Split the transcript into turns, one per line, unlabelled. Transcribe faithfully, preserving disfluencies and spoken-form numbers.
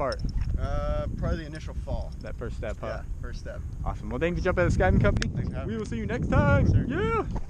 part?
Uh, probably the initial fall.
That first step, huh?
Yeah, first step.
Awesome. Well, thank you for jumping at the Skydiving Company.
Thanks for having
we
me.
will see you next time.
Yes, sir.
Yeah.